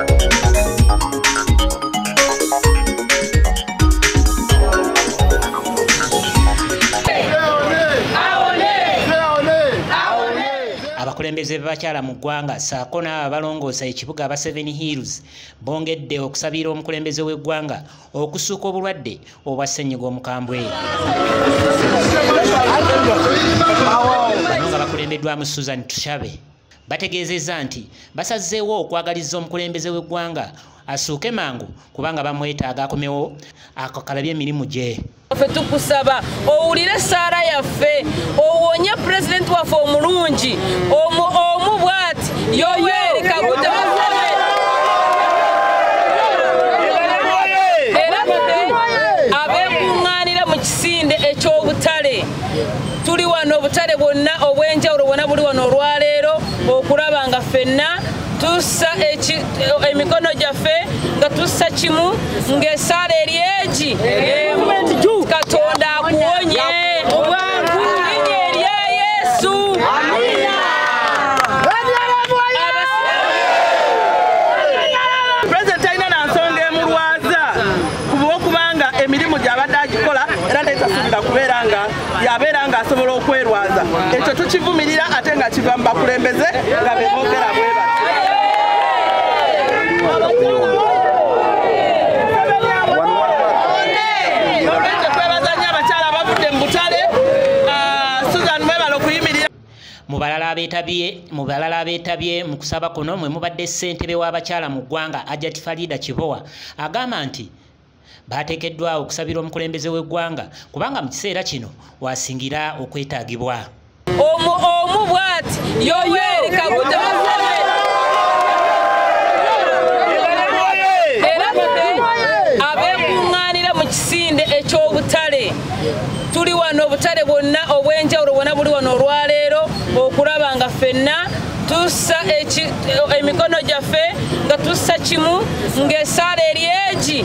Abakulembeze b'abakyala mu ggwanga ssaako n'abalongoosa ekibuga Basabidde Hills bongedde okusabira omukulembeze w'eggwanga okusuuka obulwadde obwa ssennyiga omukambwe. Bano nga bakulembeddwamu Susan Tushabe bategeezezza nti basazeewo okwagaliza omukulembeze w'eggwanga assuuke mangu kubanga bamwetaaga akomewo akakalabye emirimu gye. Ffe tukusaba owulire Saara yaffe owonye President waffe omulungi omu bw'ati Yoweri Kaguta Museveni era abeekuŋŋaanira mu kisinde eky'obutale. Tuli wano obutale bwonna obw'enjawulo bwonna buli wano olwaleero okulaba nga ffenna tussa emikono gyaffe nga tussa kimu ng'essaala eryegi Katonda akuwonye linnya erya Yesu. President alina na nsonga emulwaza kubanga emirimu gy'abadde agikola era netasuubira kubeera nga yabeera nga asobola okwerwaza. Ekyo tukivumirira ate nga kiva mu bakulembeze nga beboogera bwe bati. Mu balala abeetabye mu kusaba kuno mwe mubadde ssentebe w'abakyala mu ggwanga Ajati Farida Kibowa agamba nti baateekeddwawo okusabira omukulembeze w'eggwanga kubanga mu kiseera kino wasingira okwetaagibwa. Omu bw'ati Yoweri Kaguta Museveni era abeekuŋŋaanira mu kisinde eky'obutale. Tuli wano obutale bwonna obw'enjawulo bwonna buli wano olwaleero okulaba nga ffenna tussa emikono gyaffe nga tussa kimu ng'essaala eryegi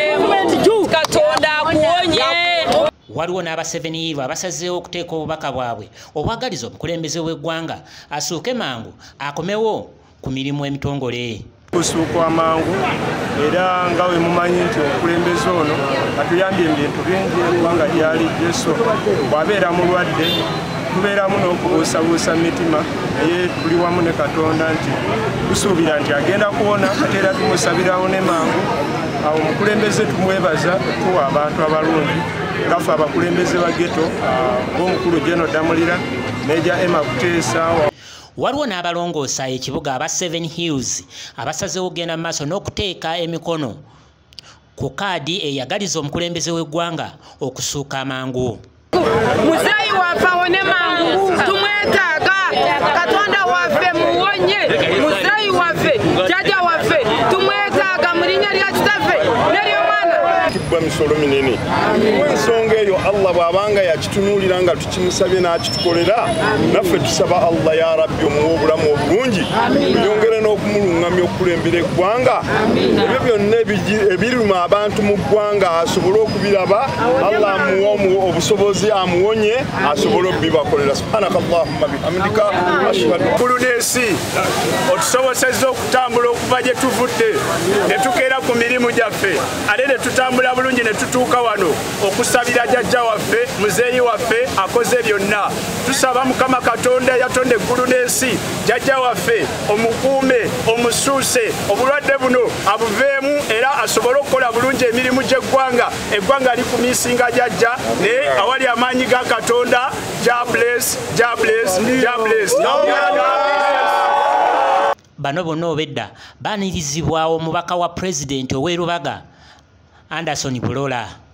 Katonda akuwonye. Waliwo n'Abaseveniirwa abasazeewo okuteeka obubaka bwabwe obwagaliza omukulembeze w'eggwanga assuuke mangu akomewo ku mirimu emitongole. Kusuuka amangu era nga we mumanyi nti omukulembeze ono atuyambye ebintu bingi eggwanga lyali Yesu bw'abeera mulwadde tubeeramu n'okubuusabuusa mitima naye tuli wamu ne Katonda nti tusuubira nti agenda kuwona ate era tumusabirawo ne mangu. Awo omukulembeze tumwebaza tuwa abantu abalungi ngaffe abakulembeze ba geto ng'omukulu Jeno Damulira Meja Emma Kuteesa. Waliwo n'abalongoosa ekibuga Basabidde Hills abasazeewo okugenda mu maaso n'okuteeka emikono ku kaadi eyagaliza omukulembeze w'eggwanga okusuuka amangu. Muzeeyi waffe awone mangu tumwetaaga. Katonda waffe muwonye. Muzeeyi waffe jjajja waffe tumwetaaga mu linnya lya kitaffe n'ery'omwana. Kibwa misolo minene ensonga eyo Allah bw'abanga yakitunuulira nga tukimusabye n'akitukolera naffe tusaba Allah ya Rabbi omuwa obulamu obulungi yongere n'okumuluŋŋamya okukulembera eggwanga ebyo byonna ebiruma abantu mu ggwanga asobole okubiraba Allah amuwa obusobozi amuwonye asobole okubibakolera. Subhanaka Allahumma bihamdika ashhadu Pulezidenti otusobosezza okutambula okuva gye tuvudde ne tukeera ku mirimu gyaffe ate ne tutambula bulungi ne tutuuka wano okusabira jjajja waffe muzeeyi waffe akoze byonna. Tusaba Mukama Katonda yatonda eggulu n'ensi jjajja waffe omukuume omusuuse obulwadde buno abuveemu era asobole okukola bulungi emirimu gy'eggwanga. Eggwanga likumiisinga jjajja naye awali amaanyi ga Katonda. Ja bless. Bano bonna obedda baanirizibwawo omubaka wa Pulezidenti ow'e Lubaga Anderson Bulola.